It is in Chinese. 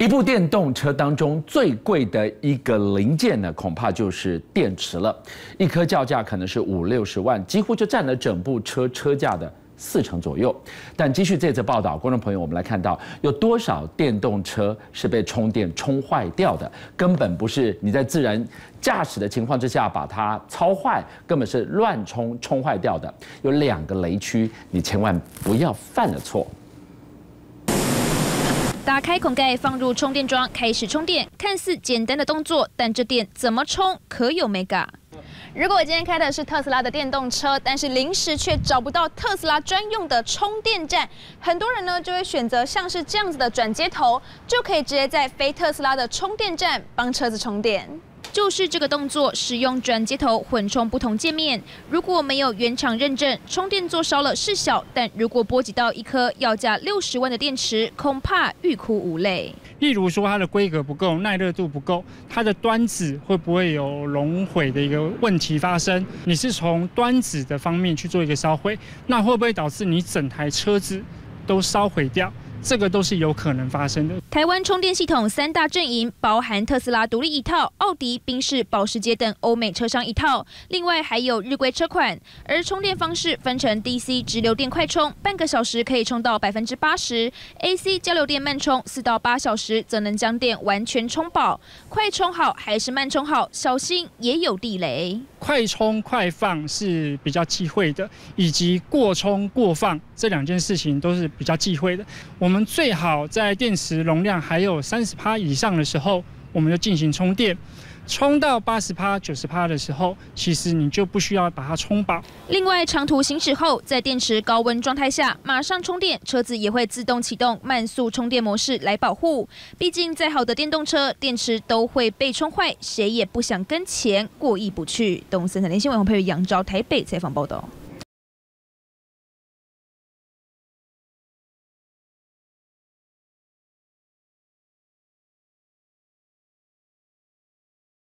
一部电动车当中最贵的一个零件呢，恐怕就是电池了。一颗叫价可能是50-60万，几乎就占了整部车价的40%左右。但继续这则报道，观众朋友，我们来看到有多少电动车是被充电充坏掉的，根本不是你在自然驾驶的情况之下把它操坏，根本是乱充坏掉的。有2个雷区，你千万不要犯了错。 打开孔盖，放入充电桩，开始充电。看似简单的动作，但这电怎么充可有mega。如果我今天开的是特斯拉的电动车，但是临时却找不到特斯拉专用的充电站，很多人呢就会选择像是这样子的转接头，就可以直接在非特斯拉的充电站帮车子充电。 就是这个动作，使用转接头混充不同界面。如果没有原厂认证，充电座烧了是小，但如果波及到一颗要价60万的电池，恐怕欲哭无泪。 例如说，它的规格不够，耐热度不够，它的端子会不会有熔毁的一个问题发生？你是从端子的方面去做一个烧毁，那会不会导致你整台车子都烧毁掉？ 这个都是有可能发生的。 台湾充电系统3大阵营，包含特斯拉独立一套，奥迪、宾士、保时捷等欧美车商一套，另外还有日规车款。而充电方式分成 DC 直流电快充，半个小时可以充到80%；AC 交流电慢充，4到8小时则能将电完全充饱。快充好还是慢充好，小心也有地雷。 快充快放是比较忌讳的，以及过充过放这2件事情都是比较忌讳的。我们最好在电池容量还有30%以上的时候，我们就进行充电。充到80%、90%的时候，其实你就不需要把它充饱。 另外，长途行驶后，在电池高温状态下马上充电，车子也会自动启动慢速充电模式来保护。毕竟，再好的电动车，电池都会被充坏，谁也不想跟钱过意不去。东森3立新闻黄佩瑜、杨昭台北采访报道。